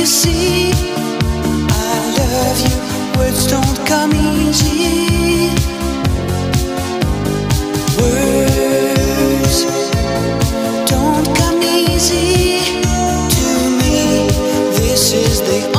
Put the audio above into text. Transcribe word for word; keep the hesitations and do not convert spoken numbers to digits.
see, I love you, words don't come easy. Words don't come easy to me. This is the